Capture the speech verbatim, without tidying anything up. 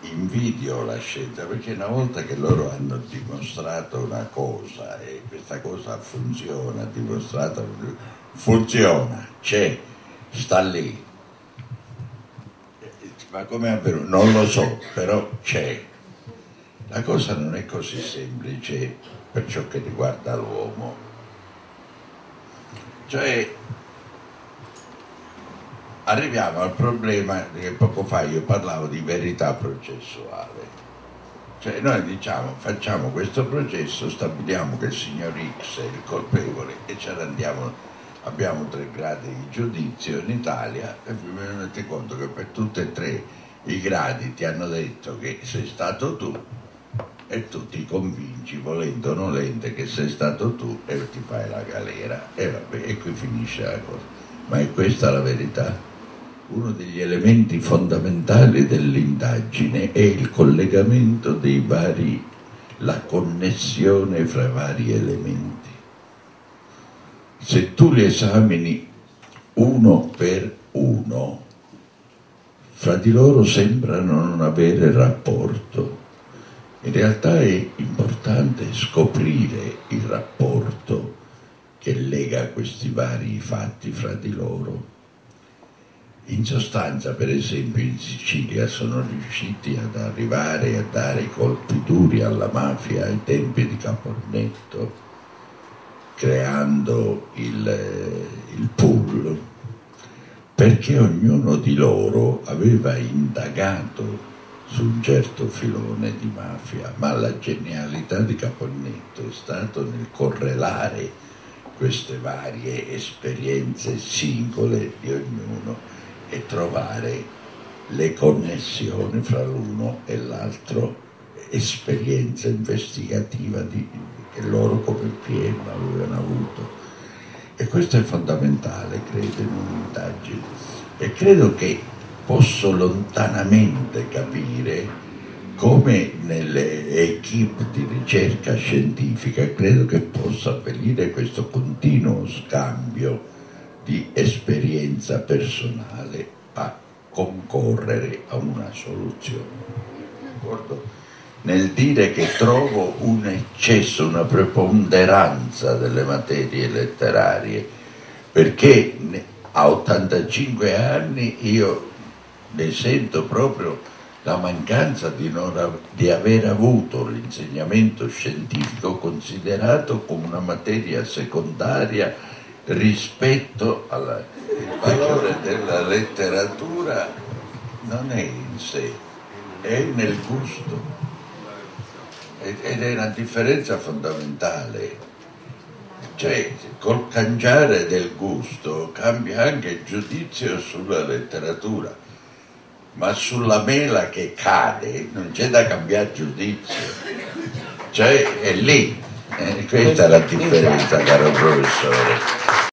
invidio la scienza, perché una volta che loro hanno dimostrato una cosa e questa cosa funziona, dimostrato, funziona, c'è, sta lì, ma come è avvenuto? Non lo so, però c'è. La cosa non è così semplice per ciò che riguarda l'uomo. Cioè, arriviamo al problema che poco fa io parlavo di verità processuale. Cioè noi diciamo, facciamo questo processo, stabiliamo che il signor X è il colpevole e ce ne andiamo, abbiamo tre gradi di giudizio in Italia e vi rendete conto che per tutti e tre i gradi ti hanno detto che sei stato tu e tu ti convinci, volendo o nolente, che sei stato tu e ti fai la galera e vabbè, e qui finisce la cosa. Ma è questa la verità? Uno degli elementi fondamentali dell'indagine è il collegamento dei vari, la connessione fra i vari elementi. Se tu li esamini uno per uno, fra di loro sembrano non avere rapporto. In realtà è importante scoprire il rapporto che lega questi vari fatti fra di loro. In sostanza, per esempio, in Sicilia sono riusciti ad arrivare a dare i colpi duri alla mafia ai tempi di Caponnetto, creando il, il pool, perché ognuno di loro aveva indagato su un certo filone di mafia, ma la genialità di Caponnetto è stato nel correlare queste varie esperienze singole di ognuno e trovare le connessioni fra l'uno e l'altro, esperienza investigativa di, che loro come P M avevano avuto. E questo è fondamentale, credo, in un'indagine. E credo che posso lontanamente capire come nelle equip di ricerca scientifica credo che possa avvenire questo continuo scambio di esperienza personale a concorrere a una soluzione. D'accordo? Nel dire che trovo un eccesso, una preponderanza delle materie letterarie, perché a ottantacinque anni io ne sento proprio la mancanza di, non, di aver avuto l'insegnamento scientifico considerato come una materia secondaria rispetto al valore della letteratura. Non è in sé, è nel gusto, ed è una differenza fondamentale. Cioè, col cangiare del gusto cambia anche il giudizio sulla letteratura, ma sulla mela che cade non c'è da cambiare giudizio, cioè è lì, eh, questa è la differenza, caro professore.